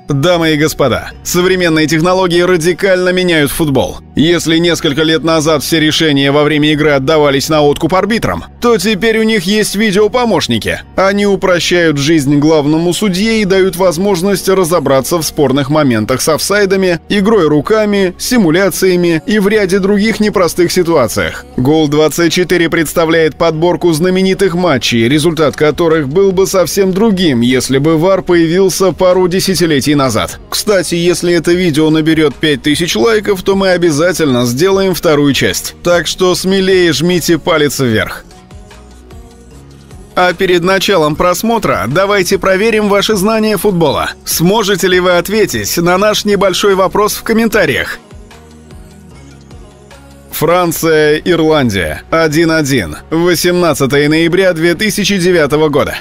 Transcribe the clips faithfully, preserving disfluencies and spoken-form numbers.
Дамы и господа, современные технологии радикально меняют футбол. Если несколько лет назад все решения во время игры отдавались на откуп арбитрам, то теперь у них есть видеопомощники. Они упрощают жизнь главному судье и дают возможность разобраться в спорных моментах с офсайдами, игрой руками, симуляциями и в ряде других непростых ситуациях. Гол двадцать четыре представляет подборку знаменитых матчей, результат которых был бы совсем другим, если бы ВАР появился пару десятилетий назад. Кстати, если это видео наберет пять тысяч лайков, то мы обязательно сделаем вторую часть. Так что смелее жмите палец вверх. А перед началом просмотра давайте проверим ваши знания футбола. Сможете ли вы ответить на наш небольшой вопрос в комментариях? Франция, Ирландия. один один. восемнадцатого ноября две тысячи девятого года.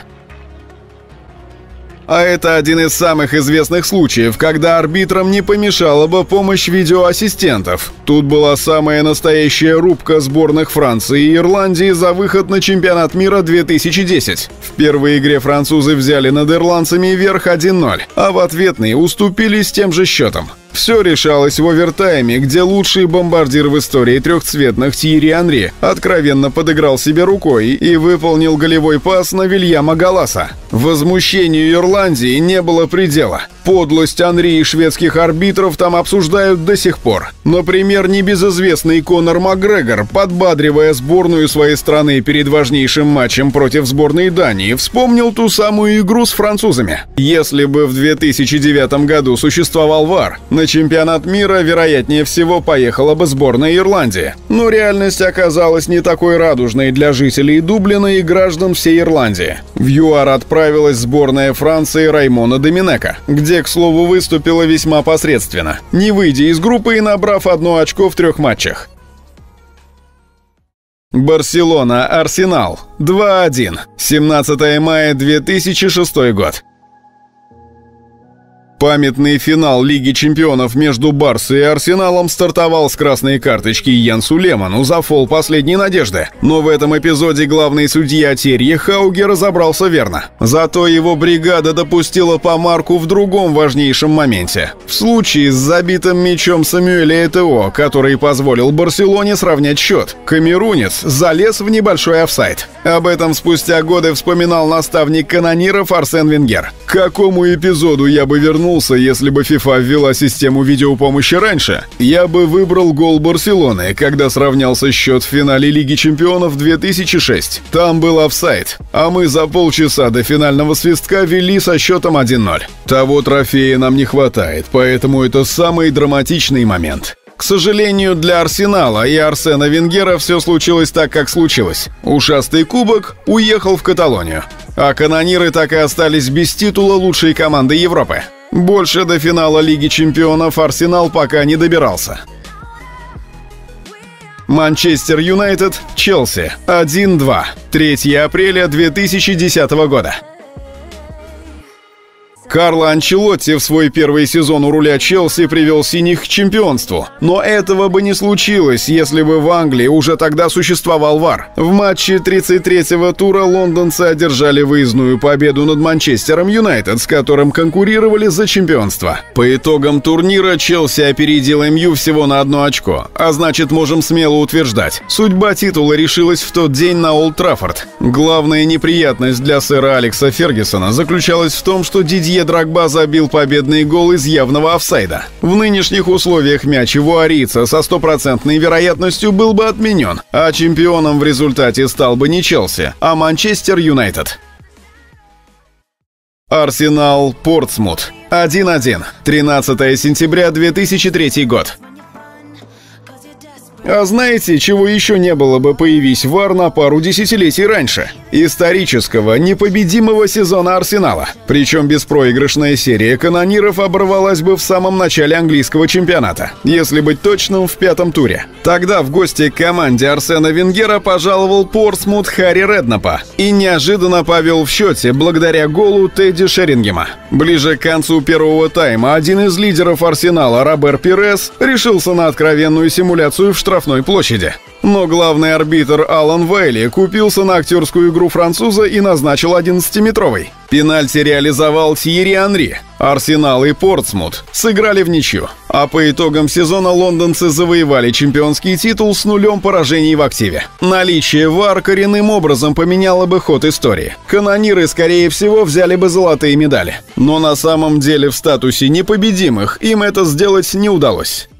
А это один из самых известных случаев, когда арбитрам не помешала бы помощь видеоассистентов. Тут была самая настоящая рубка сборных Франции и Ирландии за выход на чемпионат мира две тысячи десять. В первой игре французы взяли над ирландцами верх один ноль, а в ответной уступили с тем же счетом. Все решалось в овертайме, где лучший бомбардир в истории трехцветных Тьерри Анри откровенно подыграл себе рукой и выполнил голевой пас на Вильяма Галаса. Возмущению Ирландии не было предела. Подлость Анри и шведских арбитров там обсуждают до сих пор. Например, небезызвестный Конор Макгрегор, подбадривая сборную своей страны перед важнейшим матчем против сборной Дании, вспомнил ту самую игру с французами. Если бы в две тысячи девятом году существовал ВАР, на чемпионат мира, вероятнее всего, поехала бы сборная Ирландии. Но реальность оказалась не такой радужной для жителей Дублина и граждан всей Ирландии. В ЮАР отправилась сборная Франции Раймона Доминека, где, к слову, выступила весьма посредственно, не выйдя из группы и набрав одно очко в трех матчах. Барселона, Арсенал. два один. семнадцатого мая две тысячи шестого год. Памятный финал Лиги чемпионов между Барсой и Арсеналом стартовал с красной карточки Янсу Леману за фол последней надежды. Но в этом эпизоде главный судья Терье Хауге разобрался верно. Зато его бригада допустила помарку в другом важнейшем моменте. В случае с забитым мячом Самюэля Этео, который позволил Барселоне сравнять счет. Камерунец залез в небольшой офсайд. Об этом спустя годы вспоминал наставник канониров Арсен Венгер. К какому эпизоду я бы вернулся, если бы FIFA ввела систему видеопомощи раньше? Я бы выбрал гол Барселоны, когда сравнялся счет в финале Лиги чемпионов две тысячи шесть. Там был офсайд, а мы за полчаса до финального свистка вели со счетом один ноль. Того трофея нам не хватает, поэтому это самый драматичный момент. К сожалению, для Арсенала и Арсена Венгера все случилось так, как случилось. Ушастый кубок уехал в Каталонию, а канониры так и остались без титула лучшей команды Европы. Больше до финала Лиги чемпионов Арсенал пока не добирался. Манчестер Юнайтед, Челси. один два. третьего апреля две тысячи десятого года. Карло Анчелотти в свой первый сезон у руля Челси привел синих к чемпионству. Но этого бы не случилось, если бы в Англии уже тогда существовал ВАР. В матче тридцать третьего тура лондонцы одержали выездную победу над Манчестером Юнайтед, с которым конкурировали за чемпионство. По итогам турнира Челси опередил МЮ всего на одно очко, а значит, можем смело утверждать, судьба титула решилась в тот день на Олд Траффорд. Главная неприятность для сэра Алекса Фергюсона заключалась в том, что Дидье Дрогба забил победный гол из явного офсайда. В нынешних условиях мяч ивуарийца со стопроцентной вероятностью был бы отменен, а чемпионом в результате стал бы не Челси, а Манчестер Юнайтед. Арсенал, Портсмут. один один. тринадцатого сентября две тысячи третий год. А знаете, чего еще не было бы, появись ВАР на пару десятилетий раньше? Исторического, непобедимого сезона Арсенала. Причем беспроигрышная серия канониров оборвалась бы в самом начале английского чемпионата. Если быть точным, в пятом туре. Тогда в гости к команде Арсена Венгера пожаловал Портсмут Харри Реднапа и неожиданно повел в счете благодаря голу Тедди Шерингема. Ближе к концу первого тайма один из лидеров Арсенала, Робер Пирес, решился на откровенную симуляцию в штрафной площади. Но главный арбитр Алан Вайли купился на актерскую игру француза и назначил одиннадцатиметровый. Пенальти реализовал Тьерри Анри. Арсенал и Портсмут сыграли в ничью, а по итогам сезона лондонцы завоевали чемпионский титул с нулем поражений в активе. Наличие ВАР коренным образом поменяло бы ход истории. Канониры, скорее всего, взяли бы золотые медали. Но на самом деле в статусе непобедимых им это сделать не удалось.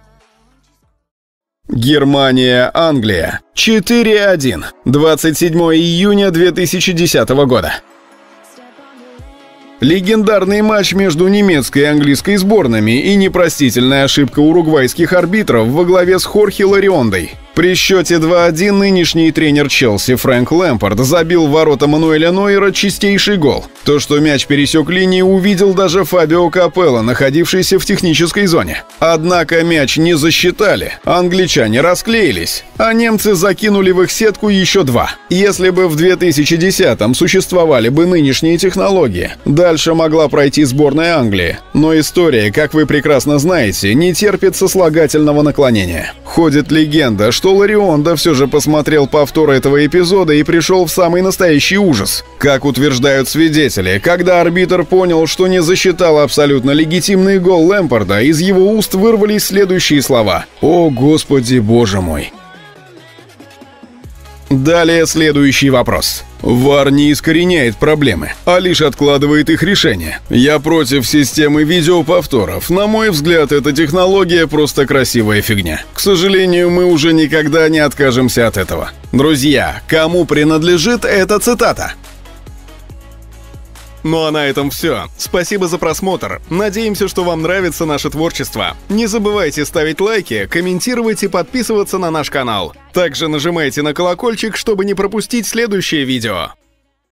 Германия-Англия. четыре один. двадцать седьмого июня две тысячи десятого года. Легендарный матч между немецкой и английской сборными и непростительная ошибка уругвайских арбитров во главе с Хорхе Лариондой. При счете два один нынешний тренер Челси Фрэнк Лэмпард забил в ворота Мануэля Нойера чистейший гол. То, что мяч пересек линию, увидел даже Фабио Капелло, находившийся в технической зоне. Однако мяч не засчитали, англичане расклеились, а немцы закинули в их сетку еще два. Если бы в две тысячи десятом существовали бы нынешние технологии, дальше могла пройти сборная Англии. Но история, как вы прекрасно знаете, не терпит сослагательного наклонения. Ходит легенда, что что Ларионда все же посмотрел повтор этого эпизода и пришел в самый настоящий ужас. Как утверждают свидетели, когда арбитр понял, что не засчитал абсолютно легитимный гол Лэмпарда, из его уст вырвались следующие слова: «О, Господи, Боже мой!». Далее следующий вопрос. ВАР не искореняет проблемы, а лишь откладывает их решение. Я против системы видеоповторов. На мой взгляд, эта технология просто красивая фигня. К сожалению, мы уже никогда не откажемся от этого. Друзья, кому принадлежит эта цитата? Ну а на этом все. Спасибо за просмотр. Надеемся, что вам нравится наше творчество. Не забывайте ставить лайки, комментировать и подписываться на наш канал. Также нажимайте на колокольчик, чтобы не пропустить следующее видео.